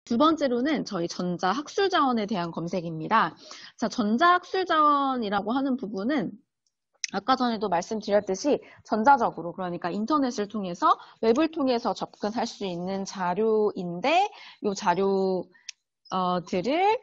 두 번째로는 저희 전자학술자원에 대한 검색입니다. 자, 전자학술자원이라고 하는 부분은 아까 전에도 말씀드렸듯이 전자적으로, 그러니까 인터넷을 통해서, 웹을 통해서 접근할 수 있는 자료인데, 이 자료들을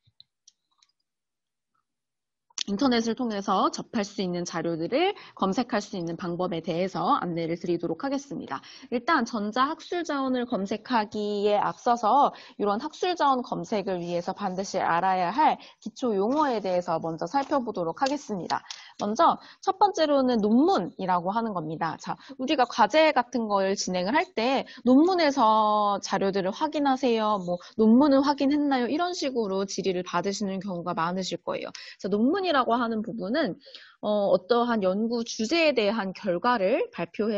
인터넷을 통해서 접할 수 있는 자료들을 검색할 수 있는 방법에 대해서 안내를 드리도록 하겠습니다. 일단 전자학술자원을 검색하기에 앞서서 이런 학술자원 검색을 위해서 반드시 알아야 할 기초 용어에 대해서 먼저 살펴보도록 하겠습니다. 먼저 첫 번째로는 논문이라고 하는 겁니다. 자, 우리가 과제 같은 걸 진행을 할 때 논문에서 자료들을 확인하세요, 뭐 논문을 확인했나요? 이런 식으로 질의를 받으시는 경우가 많으실 거예요. 자, 논문이라고 하는 부분은 어떠한 연구 주제에 대한 결과를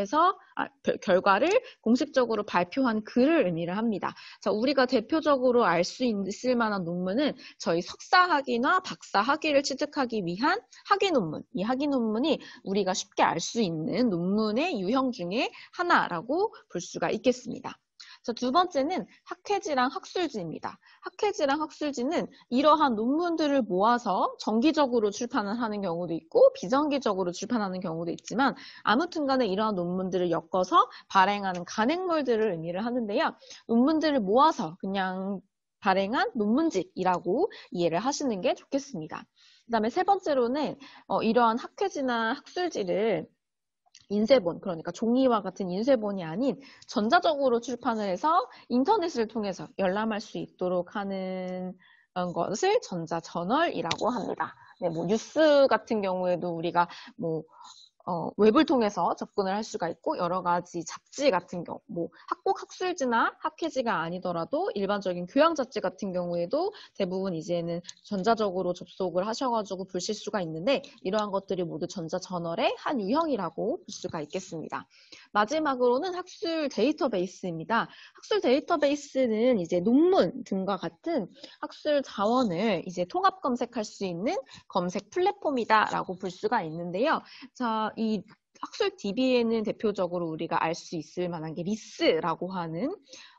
결과를 공식적으로 발표한 글을 의미를 합니다. 자, 우리가 대표적으로 알 수 있을 만한 논문은 저희 석사학위나 박사학위를 취득하기 위한 학위 논문. 이 학위 논문이 우리가 쉽게 알 수 있는 논문의 유형 중에 하나라고 볼 수가 있겠습니다. 자, 두 번째는 학회지랑 학술지입니다. 학회지랑 학술지는 이러한 논문들을 모아서 정기적으로 출판을 하는 경우도 있고 비정기적으로 출판하는 경우도 있지만 아무튼 간에 이러한 논문들을 엮어서 발행하는 간행물들을 의미를 하는데요. 논문들을 모아서 그냥 발행한 논문집이라고 이해를 하시는 게 좋겠습니다. 그 다음에 세 번째로는 이러한 학회지나 학술지를 인쇄본, 그러니까 종이와 같은 인쇄본이 아닌 전자적으로 출판을 해서 인터넷을 통해서 열람할 수 있도록 하는 것을 전자저널이라고 합니다. 네, 뭐 뉴스 같은 경우에도 우리가 뭐 웹을 통해서 접근을 할 수가 있고 여러 가지 잡지 같은 경우, 뭐 학국학술지나 학회지가 아니더라도 일반적인 교양 잡지 같은 경우에도 대부분 이제는 전자적으로 접속을 하셔가지고 보실 수가 있는데 이러한 것들이 모두 전자저널의 한 유형이라고 볼 수가 있겠습니다. 마지막으로는 학술 데이터베이스입니다. 학술 데이터베이스는 이제 논문 등과 같은 학술 자원을 이제 통합 검색할 수 있는 검색 플랫폼이다라고 볼 수가 있는데요. 자, 이 학술 DB에는 대표적으로 우리가 알 수 있을 만한 게 리스라고 하는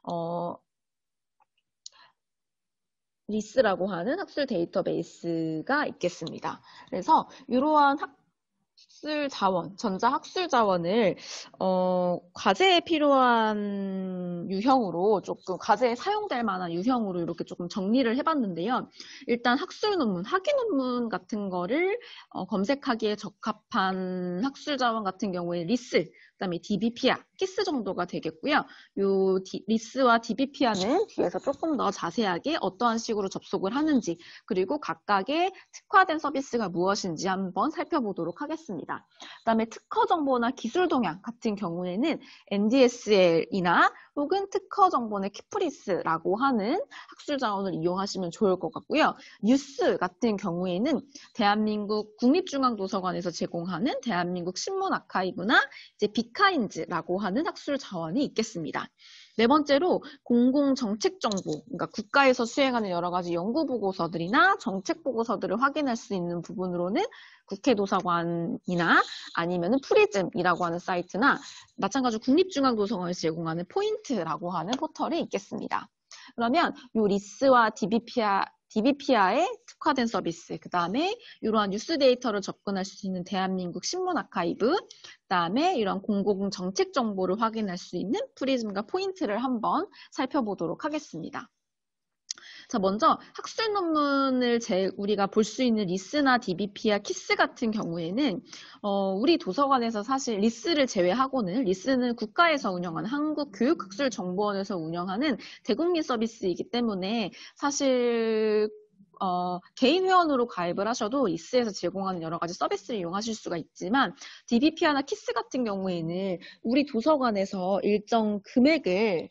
학술 데이터베이스가 있겠습니다. 그래서 이러한 학술 자원, 전자학술 자원을 과제에 필요한 유형으로 조금 과제에 사용될 만한 유형으로 이렇게 조금 정리를 해봤는데요. 일단 학술 논문, 학위 논문 같은 거를 검색하기에 적합한 학술 자원 같은 경우에 리스, 그다음에 DBPR, 키스 정도가 되겠고요. 요 리스와 DBPR는 뒤에서 조금 더 자세하게 어떠한 식으로 접속을 하는지 그리고 각각의 특화된 서비스가 무엇인지 한번 살펴보도록 하겠습니다. 그다음에 특허 정보나 기술 동향 같은 경우에는 NDSL이나 혹은 특허 정보의 키프리스라고 하는 학술 자원을 이용하시면 좋을 것 같고요. 뉴스 같은 경우에는 대한민국 국립중앙도서관에서 제공하는 대한민국 신문 아카이브나 이제 빅카인즈라고 하는 학술 자원이 있겠습니다. 네 번째로 공공정책정보, 그러니까 국가에서 수행하는 여러 가지 연구보고서들이나 정책보고서들을 확인할 수 있는 부분으로는 국회도서관이나 아니면 프리즘이라고 하는 사이트나 마찬가지로 국립중앙도서관에서 제공하는 포인트라고 하는 포털이 있겠습니다. 그러면 이 리스와 DBPR의 특화된 서비스, 그 다음에 이러한 뉴스 데이터를 접근할 수 있는 대한민국 신문 아카이브, 그 다음에 이런 공공 정책 정보를 확인할 수 있는 프리즘과 포인트를 한번 살펴보도록 하겠습니다. 자, 먼저 학술 논문을 우리가 볼 수 있는 리스나 DBP나 키스 같은 경우에는 우리 도서관에서 사실 리스를 제외하고는 리스는 국가에서 운영하는 한국교육학술정보원에서 운영하는 대국민 서비스이기 때문에 사실 개인 회원으로 가입을 하셔도 리스에서 제공하는 여러 가지 서비스를 이용하실 수가 있지만 DBP나 키스 같은 경우에는 우리 도서관에서 일정 금액을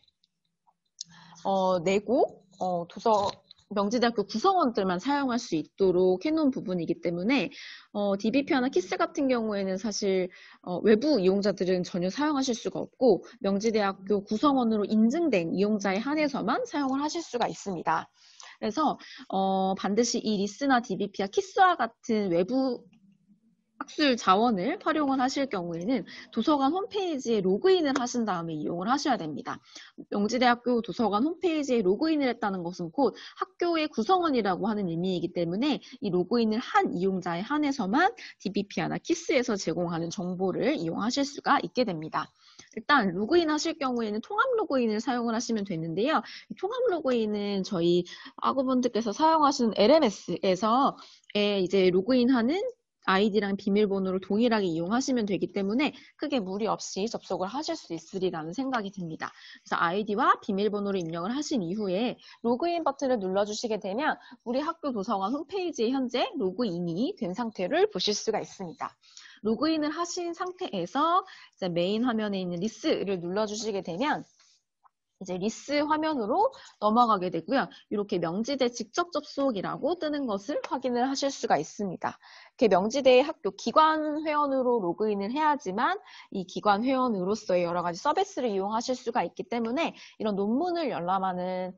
내고 명지대학교 구성원들만 사용할 수 있도록 해놓은 부분이기 때문에 DBP나 키스 같은 경우에는 사실 외부 이용자들은 전혀 사용하실 수가 없고 명지대학교 구성원으로 인증된 이용자에 한해서만 사용을 하실 수가 있습니다. 그래서 반드시 이 리스나 DBP나 키스와 같은 외부 학술 자원을 활용을 하실 경우에는 도서관 홈페이지에 로그인을 하신 다음에 이용을 하셔야 됩니다. 명지대학교 도서관 홈페이지에 로그인을 했다는 것은 곧 학교의 구성원이라고 하는 의미이기 때문에 이 로그인을 한 이용자에 한해서만 DBPR나 키스에서 제공하는 정보를 이용하실 수가 있게 됩니다. 일단 로그인 하실 경우에는 통합 로그인을 사용을 하시면 되는데요. 통합 로그인은 저희 학우분들께서 사용하시는 LMS에서 이제 로그인하는 아이디랑 비밀번호를 동일하게 이용하시면 되기 때문에 크게 무리 없이 접속을 하실 수 있으리라는 생각이 듭니다. 그래서 아이디와 비밀번호를 입력을 하신 이후에 로그인 버튼을 눌러주시게 되면 우리 학교 도서관 홈페이지에 현재 로그인이 된 상태를 보실 수가 있습니다. 로그인을 하신 상태에서 이제 메인 화면에 있는 리스를 눌러주시게 되면 이제 리스 화면으로 넘어가게 되고요. 이렇게 명지대 직접 접속이라고 뜨는 것을 확인을 하실 수가 있습니다. 이렇게 명지대의 학교 기관 회원으로 로그인을 해야지만 이 기관 회원으로서의 여러 가지 서비스를 이용하실 수가 있기 때문에 이런 논문을 열람하는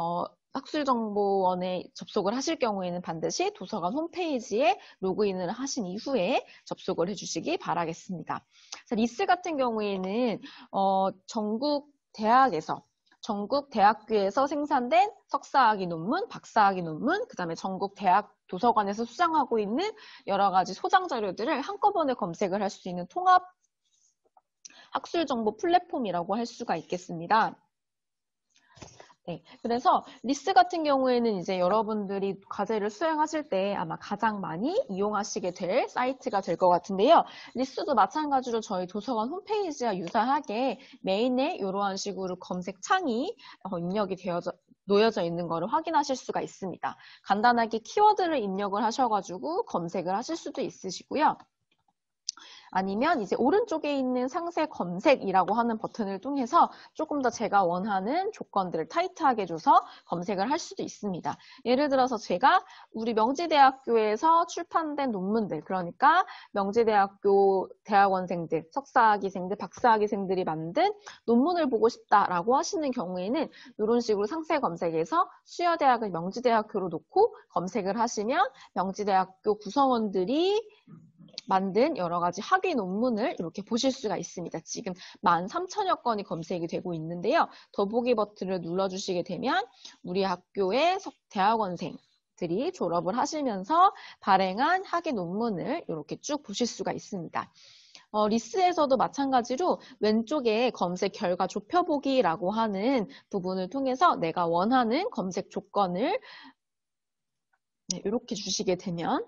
학술정보원에 접속을 하실 경우에는 반드시 도서관 홈페이지에 로그인을 하신 이후에 접속을 해주시기 바라겠습니다. 리스 같은 경우에는 전국 대학교에서 생산된 석사학위 논문, 박사학위 논문, 그 다음에 전국 대학 도서관에서 수장하고 있는 여러 가지 소장 자료들을 한꺼번에 검색을 할 수 있는 통합 학술정보 플랫폼이라고 할 수가 있겠습니다. 네, 그래서 리스 같은 경우에는 이제 여러분들이 과제를 수행하실 때 아마 가장 많이 이용하시게 될 사이트가 될 것 같은데요. 리스도 마찬가지로 저희 도서관 홈페이지와 유사하게 메인에 이러한 식으로 검색창이 입력이 놓여져 있는 것을 확인하실 수가 있습니다. 간단하게 키워드를 입력을 하셔가지고 검색을 하실 수도 있으시고요. 아니면 이제 오른쪽에 있는 상세 검색이라고 하는 버튼을 통해서 조금 더 제가 원하는 조건들을 타이트하게 줘서 검색을 할 수도 있습니다. 예를 들어서 제가 우리 명지대학교에서 출판된 논문들, 그러니까 명지대학교 대학원생들, 석사학위생들, 박사학위생들이 만든 논문을 보고 싶다라고 하시는 경우에는 이런 식으로 상세 검색에서 수여대학을 명지대학교로 놓고 검색을 하시면 명지대학교 구성원들이 만든 여러 가지 학위 논문을 이렇게 보실 수가 있습니다. 지금 13,000여 건이 검색이 되고 있는데요. 더보기 버튼을 눌러주시게 되면 우리 학교의 대학원생들이 졸업을 하시면서 발행한 학위 논문을 이렇게 쭉 보실 수가 있습니다. 리스에서도 마찬가지로 왼쪽에 검색 결과 좁혀보기라고 하는 부분을 통해서 내가 원하는 검색 조건을 이렇게 주시게 되면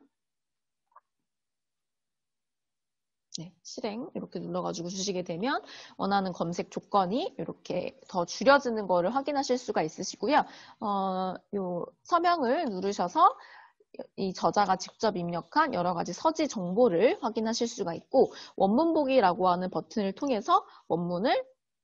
실행 이렇게 눌러가지고 주시게 되면 원하는 검색 조건이 이렇게 더 줄여지는 거를 확인하실 수가 있으시고요. 요 서명을 누르셔서 이 저자가 직접 입력한 여러 가지 서지 정보를 확인하실 수가 있고 원문 보기라고 하는 버튼을 통해서 원문을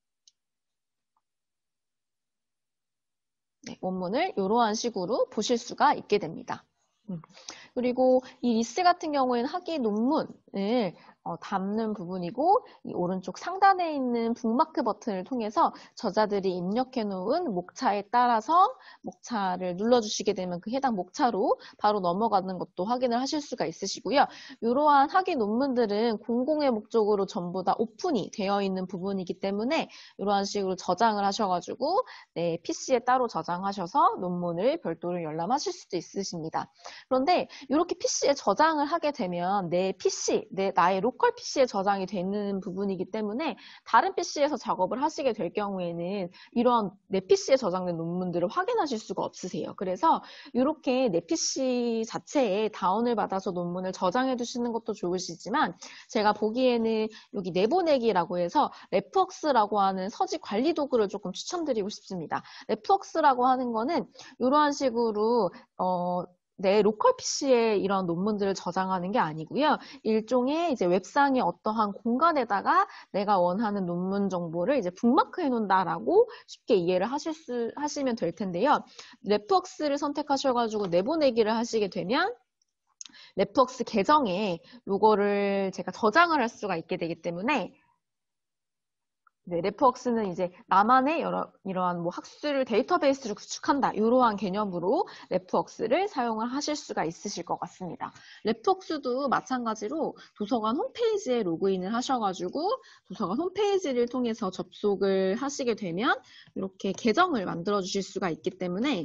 이러한 식으로 보실 수가 있게 됩니다. 그리고 이 리스 같은 경우에는 학위 논문을 담는 부분이고 이 오른쪽 상단에 있는 북마크 버튼을 통해서 저자들이 입력해 놓은 목차에 따라서 목차를 눌러주시게 되면 그 해당 목차로 바로 넘어가는 것도 확인을 하실 수가 있으시고요. 이러한 학위 논문들은 공공의 목적으로 전부 다 오픈이 되어 있는 부분이기 때문에 이러한 식으로 저장을 하셔가지고 PC에 따로 저장하셔서 논문을 별도로 열람하실 수도 있으십니다. 그런데 이렇게 PC에 저장을 하게 되면 내 PC, 나의 로컬 PC에 저장이 되는 부분이기 때문에 다른 PC에서 작업을 하시게 될 경우에는 이러한 내 PC에 저장된 논문들을 확인하실 수가 없으세요. 그래서 이렇게 내 PC 자체에 다운을 받아서 논문을 저장해 두시는 것도 좋으시지만 제가 보기에는 여기 내보내기라고 해서 레프웍스라고 하는 서지 관리 도구를 조금 추천드리고 싶습니다. 레프웍스라고 하는 거는 이러한 식으로 내 로컬 PC에 이런 논문들을 저장하는 게 아니고요. 일종의 이제 웹상의 어떠한 공간에다가 내가 원하는 논문 정보를 이제 북마크해 놓는다라고 쉽게 이해를 하시면 될 텐데요. 레프웍스를 선택하셔가지고 내보내기를 하시게 되면 레프웍스 계정에 이거를 제가 저장을 할 수가 있게 되기 때문에 네, 레프웍스는 이제 나만의 이러한 뭐 학술 데이터베이스를 구축한다. 이러한 개념으로 레프웍스를 사용을 하실 수가 있으실 것 같습니다. 레프웍스도 마찬가지로 도서관 홈페이지에 로그인을 하셔가지고 도서관 홈페이지를 통해서 접속을 하시게 되면 이렇게 계정을 만들어 주실 수가 있기 때문에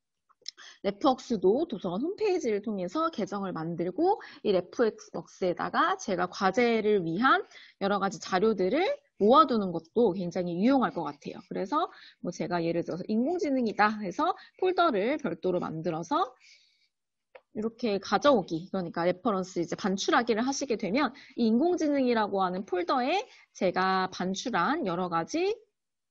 레프웍스도 도서관 홈페이지를 통해서 계정을 만들고 이 레프웍스에다가 제가 과제를 위한 여러 가지 자료들을 모아두는 것도 굉장히 유용할 것 같아요. 그래서 뭐 제가 예를 들어서 인공지능이다 해서 폴더를 별도로 만들어서 이렇게 가져오기, 그러니까 레퍼런스 이제 반출하기를 하시게 되면 이 인공지능이라고 하는 폴더에 제가 반출한 여러 가지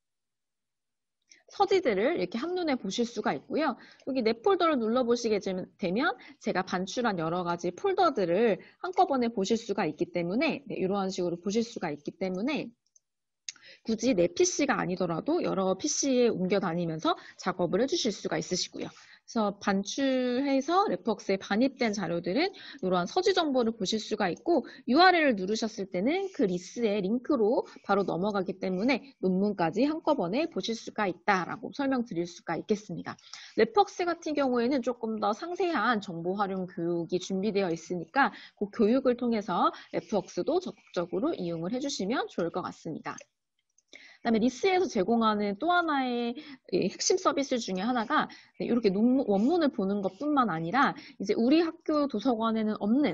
서지들을 이렇게 한눈에 보실 수가 있고요. 여기 내 폴더를 눌러보시게 되면 제가 반출한 여러 가지 폴더들을 한꺼번에 보실 수가 있기 때문에 이러한 식으로 보실 수가 있기 때문에 굳이 내 PC가 아니더라도 여러 PC에 옮겨 다니면서 작업을 해주실 수가 있으시고요. 그래서 반출해서 레프웍스에 반입된 자료들은 이러한 서지 정보를 보실 수가 있고 URL을 누르셨을 때는 그 리스의 링크로 바로 넘어가기 때문에 논문까지 한꺼번에 보실 수가 있다라고 설명드릴 수가 있겠습니다. 레프웍스 같은 경우에는 조금 더 상세한 정보 활용 교육이 준비되어 있으니까 그 교육을 통해서 레프웍스도 적극적으로 이용을 해주시면 좋을 것 같습니다. 그다음에 리스에서 제공하는 또 하나의 핵심 서비스 중에 하나가 이렇게 원문을 보는 것뿐만 아니라 이제 우리 학교 도서관에는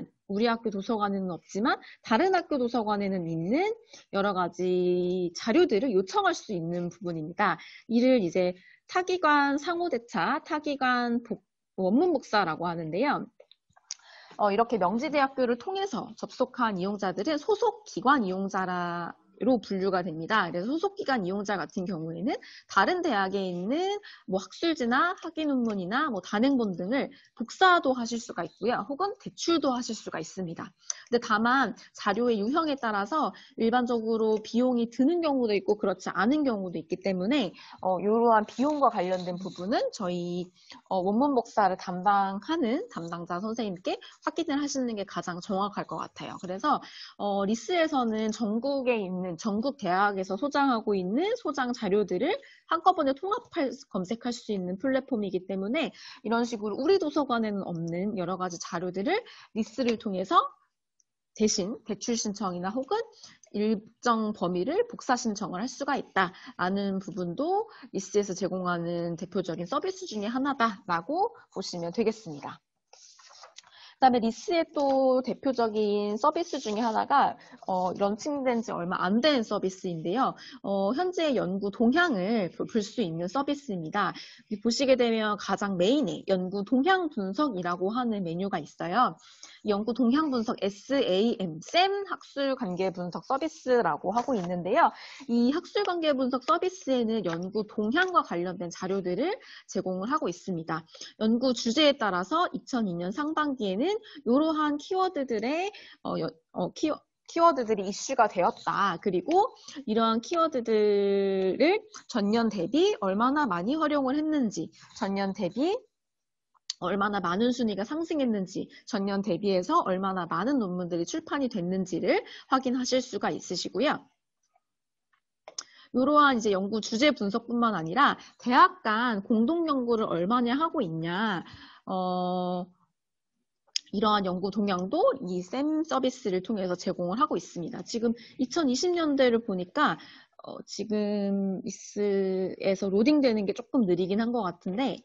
없지만 다른 학교 도서관에는 있는 여러 가지 자료들을 요청할 수 있는 부분입니다. 이를 이제 타기관 상호대차, 타기관 원문 복사라고 하는데요. 이렇게 명지대학교를 통해서 접속한 이용자들은 소속 기관 이용자로 분류가 됩니다. 그래서 소속기관 이용자 같은 경우에는 다른 대학에 있는 뭐 학술지나 학위 논문이나 뭐 단행본 등을 복사도 하실 수가 있고요. 혹은 대출도 하실 수가 있습니다. 근데 다만 자료의 유형에 따라서 일반적으로 비용이 드는 경우도 있고 그렇지 않은 경우도 있기 때문에 이러한 비용과 관련된 부분은 저희 원문 복사를 담당하는 담당자 선생님께 확인을 하시는 게 가장 정확할 것 같아요. 그래서 리스에서는 전국에 있는 전국 대학에서 소장하고 있는 소장 자료들을 한꺼번에 검색할 수 있는 플랫폼이기 때문에 이런 식으로 우리 도서관에는 없는 여러 가지 자료들을 리스를 통해서 대신 대출 신청이나 혹은 일정 범위를 복사 신청을 할 수가 있다라는 부분도 리스에서 제공하는 대표적인 서비스 중에 하나다라고 보시면 되겠습니다. 그다음에 리스의 또 대표적인 서비스 중에 하나가 런칭된 지 얼마 안 된 서비스인데요. 현재 연구 동향을 볼 수 있는 서비스입니다. 보시게 되면 가장 메인에 연구 동향 분석이라고 하는 메뉴가 있어요. 연구 동향 분석 SAM, 학술 관계 분석 서비스라고 하고 있는데요. 이 학술 관계 분석 서비스에는 연구 동향과 관련된 자료들을 제공을 하고 있습니다. 연구 주제에 따라서 2002년 상반기에는 이러한 키워드들의 키워드들이 이슈가 되었다. 그리고 이러한 키워드들을 전년 대비 얼마나 많이 활용을 했는지, 전년 대비 얼마나 많은 순위가 상승했는지, 전년 대비해서 얼마나 많은 논문들이 출판이 됐는지를 확인하실 수가 있으시고요. 이러한 이제 연구 주제 분석뿐만 아니라 대학 간 공동 연구를 얼마나 하고 있냐, 이러한 연구 동향도 이 쌤 서비스를 통해서 제공을 하고 있습니다. 지금 2020년대를 보니까 지금 리스에서 로딩되는 게 조금 느리긴 한 것 같은데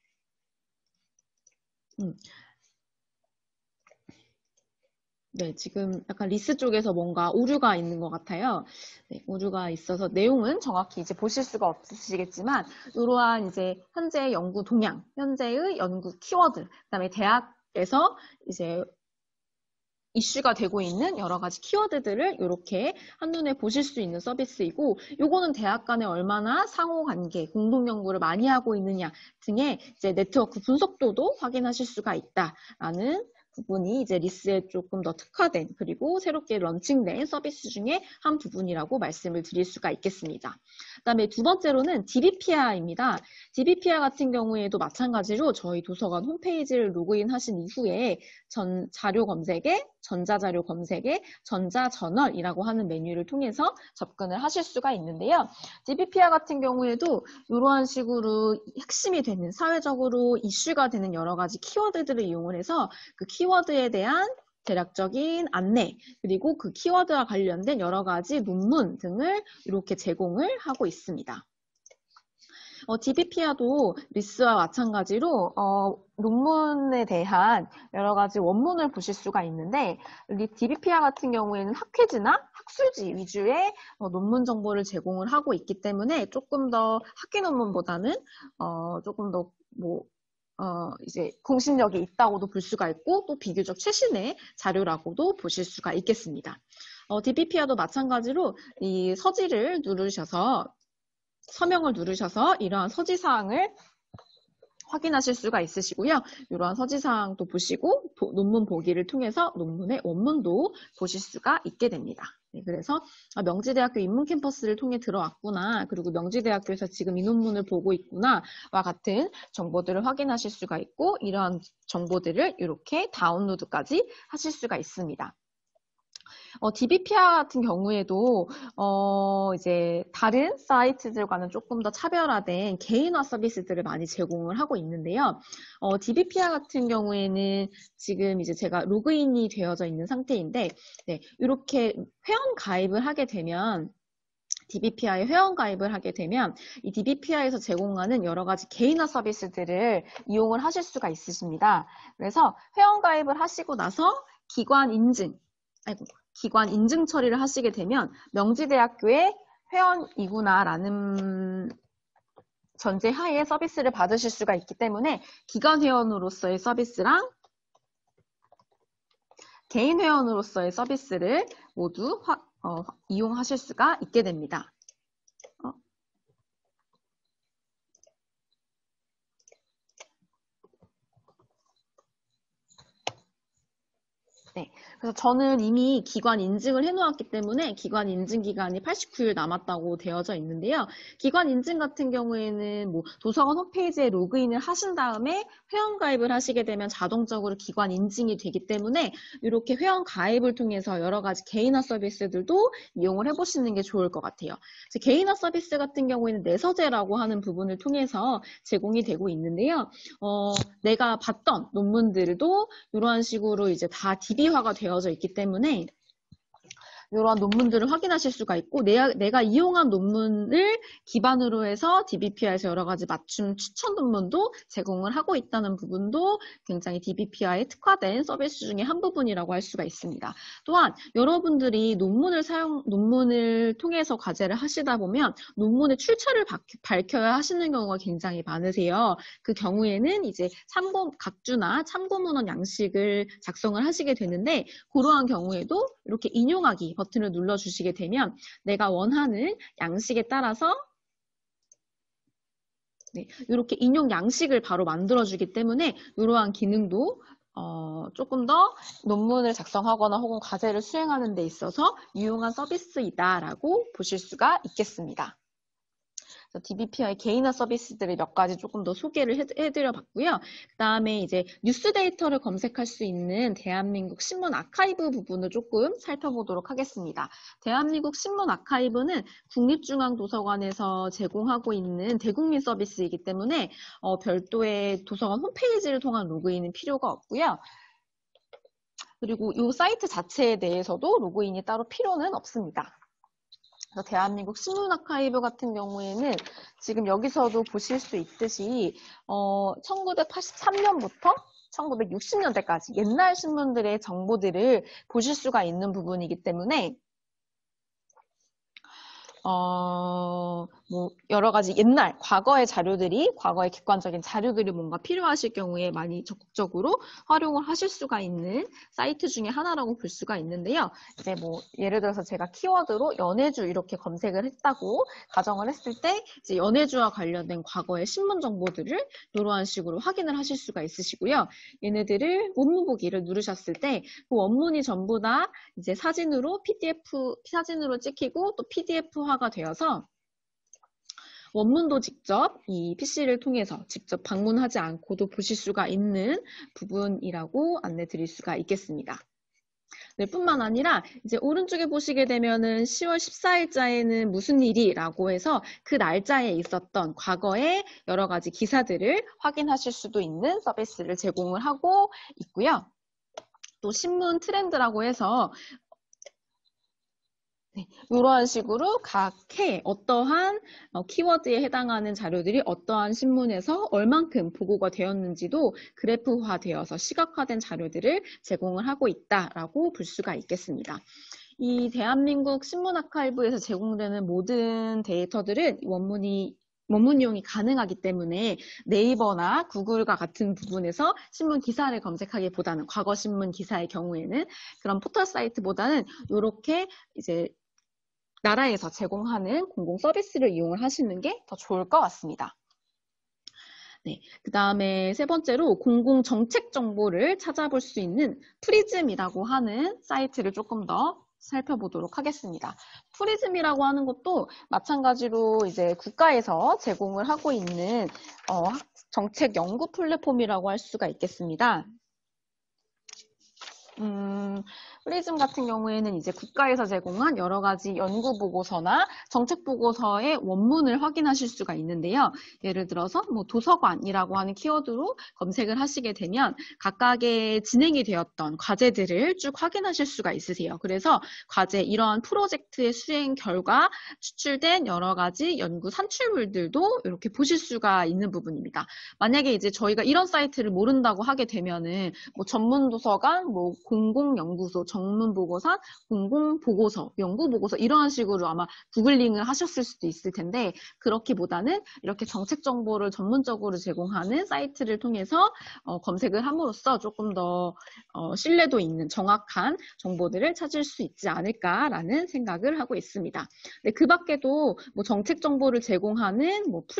네, 지금 약간 리스 쪽에서 뭔가 오류가 있는 것 같아요. 네, 오류가 있어서 내용은 정확히 이제 보실 수가 없으시겠지만 이러한 이제 현재의 연구 동향, 현재의 연구 키워드, 그다음에 대학에서 이제 이슈가 되고 있는 여러 가지 키워드들을 이렇게 한눈에 보실 수 있는 서비스이고, 요거는 대학 간에 얼마나 상호관계, 공동연구를 많이 하고 있느냐 등의 이제 네트워크 분석도도 확인하실 수가 있다라는 부분이 이제 리스에 조금 더 특화된 그리고 새롭게 런칭된 서비스 중에 한 부분이라고 말씀을 드릴 수가 있겠습니다. 그다음에 두 번째로는 DBPR입니다. DBPR 같은 경우에도 마찬가지로 저희 도서관 홈페이지를 로그인 하신 이후에 자료 검색에 전자자료 검색에 전자저널이라고 하는 메뉴를 통해서 접근을 하실 수가 있는데요. DBPR 같은 경우에도 이러한 식으로 핵심이 되는 사회적으로 이슈가 되는 여러 가지 키워드들을 이용을 해서 그 키워드에 대한 대략적인 안내 그리고 그 키워드와 관련된 여러 가지 논문 등을 이렇게 제공을 하고 있습니다. DBPR도 리스와 마찬가지로 논문에 대한 여러 가지 원문을 보실 수가 있는데 DBPR 같은 경우에는 학회지나 학술지 위주의 논문 정보를 제공을 하고 있기 때문에 조금 더 학회 논문보다는 조금 더 이제 공신력이 있다고도 볼 수가 있고 또 비교적 최신의 자료라고도 보실 수가 있겠습니다. DBPR도 마찬가지로 이 서지를 누르셔서 서명을 누르셔서 이러한 서지사항을 확인하실 수가 있으시고요. 이러한 서지사항도 보시고 논문 보기를 통해서 논문의 원문도 보실 수가 있게 됩니다. 네, 그래서 명지대학교 인문캠퍼스를 통해 들어왔구나, 그리고 명지대학교에서 지금 이 논문을 보고 있구나와 같은 정보들을 확인하실 수가 있고 이러한 정보들을 이렇게 다운로드까지 하실 수가 있습니다. DBPR 같은 경우에도 이제 다른 사이트들과는 조금 더 차별화된 개인화 서비스들을 많이 제공을 하고 있는데요. DBPR 같은 경우에는 지금 이제 제가 로그인이 되어져 있는 상태인데, 네, 이렇게 회원 가입을 하게 되면 DBPR에 회원 가입을 하게 되면 이 DBPR에서 제공하는 여러 가지 개인화 서비스들을 이용을 하실 수가 있으십니다. 그래서 회원 가입을 하시고 나서 기관 인증 처리를 하시게 되면 명지대학교의 회원이구나라는 전제하에 서비스를 받으실 수가 있기 때문에 기관 회원으로서의 서비스랑 개인 회원으로서의 서비스를 모두 이용하실 수가 있게 됩니다. 네, 그래서 저는 이미 기관 인증을 해놓았기 때문에 기관 인증 기간이 89일 남았다고 되어져 있는데요. 기관 인증 같은 경우에는 뭐 도서관 홈페이지에 로그인을 하신 다음에 회원 가입을 하시게 되면 자동적으로 기관 인증이 되기 때문에 이렇게 회원 가입을 통해서 여러 가지 개인화 서비스들도 이용을 해보시는 게 좋을 것 같아요. 개인화 서비스 같은 경우에는 내서재라고 하는 부분을 통해서 제공이 되고 있는데요. 내가 봤던 논문들도 이러한 식으로 이제 다 DB화가 되어져 있기 때문에 이러한 논문들을 확인하실 수가 있고 내가 이용한 논문을 기반으로 해서 DBPR에서 여러 가지 맞춤 추천 논문도 제공을 하고 있다는 부분도 굉장히 DBPR에 특화된 서비스 중에 한 부분이라고 할 수가 있습니다. 또한 여러분들이 논문을 통해서 과제를 하시다 보면 논문의 출처를 밝혀야 하시는 경우가 굉장히 많으세요. 그 경우에는 이제 각주나 참고문헌 양식을 작성을 하시게 되는데 그러한 경우에도 이렇게 인용하기 버튼을 눌러주시게 되면 내가 원하는 양식에 따라서 이렇게 인용 양식을 바로 만들어주기 때문에 이러한 기능도 조금 더 논문을 작성하거나 혹은 과제를 수행하는 데 있어서 유용한 서비스이다라고 보실 수가 있겠습니다. DBPR의 개인화 서비스들을 몇 가지 조금 더 소개를 해드려 봤고요. 그 다음에 이제 뉴스 데이터를 검색할 수 있는 대한민국 신문 아카이브 부분을 조금 살펴보도록 하겠습니다. 대한민국 신문 아카이브는 국립중앙도서관에서 제공하고 있는 대국민 서비스이기 때문에 별도의 도서관 홈페이지를 통한 로그인은 필요가 없고요. 그리고 이 사이트 자체에 대해서도 로그인이 따로 필요는 없습니다. 그래서 대한민국 신문 아카이브 같은 경우에는 지금 여기서도 보실 수 있듯이 1983년부터 1960년대까지 옛날 신문들의 정보들을 보실 수가 있는 부분이기 때문에 뭐 여러 가지 옛날 과거의 자료들이 과거의 객관적인 자료들이 뭔가 필요하실 경우에 많이 적극적으로 활용을 하실 수가 있는 사이트 중에 하나라고 볼 수가 있는데요. 이제 뭐 예를 들어서 제가 키워드로 연해주 이렇게 검색을 했다고 가정을 했을 때 이제 연해주와 관련된 과거의 신문 정보들을 이러한 식으로 확인을 하실 수가 있으시고요. 얘네들을 원문 보기를 누르셨을 때 그 원문이 전부 다 이제 사진으로 사진으로 찍히고 또 PDF화가 되어서 원문도 직접 이 PC를 통해서 직접 방문하지 않고도 보실 수가 있는 부분이라고 안내 드릴 수가 있겠습니다. 네, 뿐만 아니라 이제 오른쪽에 보시게 되면은 10월 14일자에는 무슨 일이라고 해서 그 날짜에 있었던 과거의 여러 가지 기사들을 확인하실 수도 있는 서비스를 제공을 하고 있고요. 또 신문 트렌드라고 해서 네, 이러한 식으로 각 해 어떠한 키워드에 해당하는 자료들이 어떠한 신문에서 얼만큼 보고가 되었는지도 그래프화되어서 시각화된 자료들을 제공을 하고 있다라고 볼 수가 있겠습니다. 이 대한민국 신문 아카이브에서 제공되는 모든 데이터들은 원문 이용이 가능하기 때문에 네이버나 구글과 같은 부분에서 신문 기사를 검색하기보다는 과거 신문 기사의 경우에는 그런 포털 사이트보다는 이렇게 이제 나라에서 제공하는 공공 서비스를 이용을 하시는 게 더 좋을 것 같습니다. 네, 그 다음에 세 번째로 공공 정책 정보를 찾아볼 수 있는 프리즘이라고 하는 사이트를 조금 더 살펴보도록 하겠습니다. 프리즘이라고 하는 것도 마찬가지로 이제 국가에서 제공을 하고 있는 정책 연구 플랫폼이라고 할 수가 있겠습니다. 프리즘 같은 경우에는 이제 국가에서 제공한 여러 가지 연구 보고서나 정책 보고서의 원문을 확인하실 수가 있는데요. 예를 들어서 뭐 도서관이라고 하는 키워드로 검색을 하시게 되면 각각의 진행이 되었던 과제들을 쭉 확인하실 수가 있으세요. 그래서 과제 이러한 프로젝트의 수행 결과 추출된 여러 가지 연구 산출물들도 이렇게 보실 수가 있는 부분입니다. 만약에 이제 저희가 이런 사이트를 모른다고 하게 되면은 뭐 전문 도서관, 뭐 공공연구소, 전문보고서, 공공보고서, 연구보고서 이런 식으로 아마 구글링을 하셨을 수도 있을 텐데 그렇기보다는 이렇게 정책 정보를 전문적으로 제공하는 사이트를 통해서 검색을 함으로써 조금 더 신뢰도 있는 정확한 정보들을 찾을 수 있지 않을까라는 생각을 하고 있습니다. 네, 그 밖에도 뭐 정책 정보를 제공하는 뭐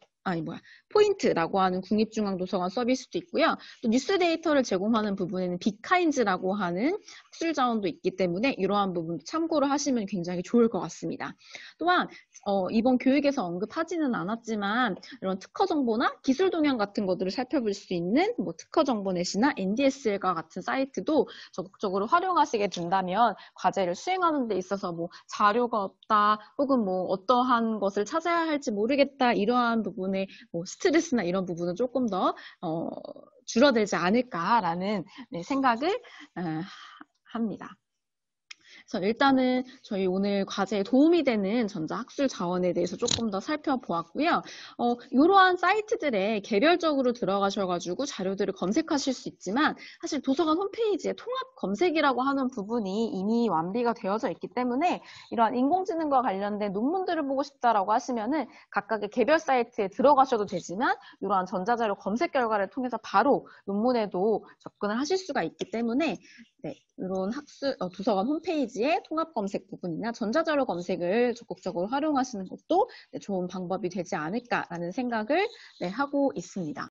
포인트라고 하는 국립중앙도서관 서비스도 있고요. 또 뉴스 데이터를 제공하는 부분에는 빅카인즈라고 하는 학술 자원도 있기 때문에 이러한 부분도 참고를 하시면 굉장히 좋을 것 같습니다. 또한 이번 교육에서 언급하지는 않았지만 이런 특허 정보나 기술 동향 같은 것들을 살펴볼 수 있는 뭐 특허 정보넷이나 NDSL과 같은 사이트도 적극적으로 활용하시게 된다면 과제를 수행하는 데 있어서 뭐 자료가 없다 혹은 뭐 어떠한 것을 찾아야 할지 모르겠다 이러한 부분에 뭐 스트레스나 이런 부분은 조금 더 줄어들지 않을까라는 생각을 합니다. 그래서 일단은 저희 오늘 과제에 도움이 되는 전자학술 자원에 대해서 조금 더 살펴보았고요. 이러한 사이트들에 개별적으로 들어가셔가지고 자료들을 검색하실 수 있지만 사실 도서관 홈페이지에 통합 검색이라고 하는 부분이 이미 완비가 되어져 있기 때문에 이러한 인공지능과 관련된 논문들을 보고 싶다라고 하시면은 각각의 개별 사이트에 들어가셔도 되지만 이러한 전자자료 검색 결과를 통해서 바로 논문에도 접근을 하실 수가 있기 때문에 네, 이런 도서관 홈페이지의 통합 검색 부분이나 전자자료 검색을 적극적으로 활용하시는 것도 좋은 방법이 되지 않을까라는 생각을 하고 있습니다.